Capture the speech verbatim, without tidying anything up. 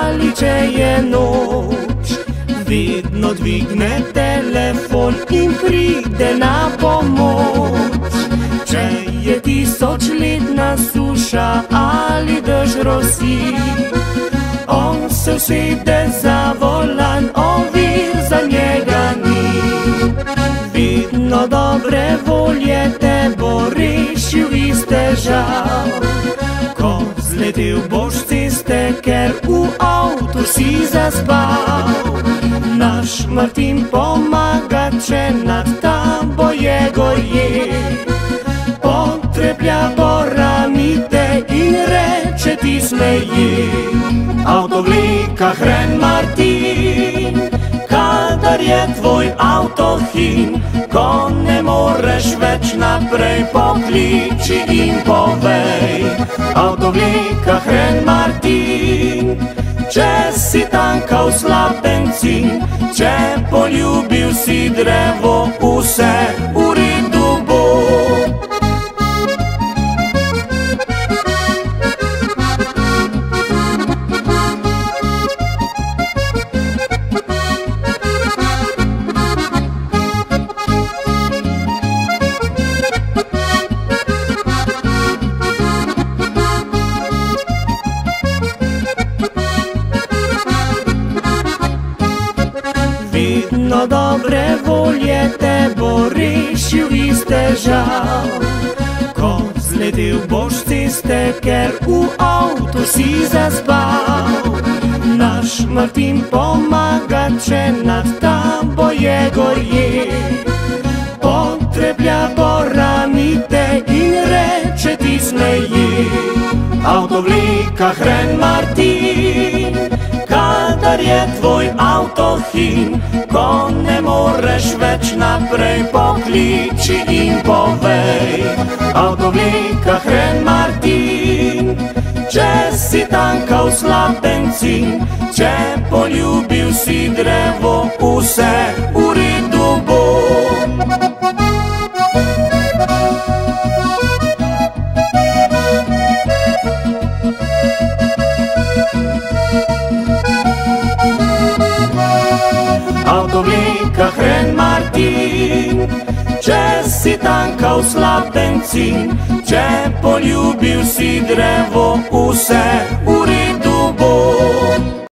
ali če je noč, vedno dvigne telefon in pride na pomoč. Če je tisočletna suša ali dež rosi, on se usede za volan, ovir za njega ni. Vedno dobre volje te bo rešil iz težav, ko zletel boš ceste, ker v avtu si zaspal. Naš Martin pomaga, če nad tabo je gorje, potreplja po rami te in reče ti smeji. Avto vleka hren Martin, kadar je tvoj avto hin, ko ne moreš več naprej, pokliči in povej. Avto vleka hren Martin, če si tankal slab bencin, če poljubil si drevo, vse v redu bo. Vedno dobre volje te bo rešil iz težav, ko zletel boš ceste, ker v avtu si zaspal. Naš Martin pomaga, če nad tabo je gorje, potreplja po rami te in reče ti smeji. Avto vleka hren Martin, kadar je tvoj avto hin, ko ne moreš več naprej, pokliči in povej. Avto vleka hren Martin, če si tankal slab bencin, če poljubil si drevo, vse v redu bo. Avto vleka hren Martin, če si tankal slab bencin, če poljubil si drevo, vse v redu bo.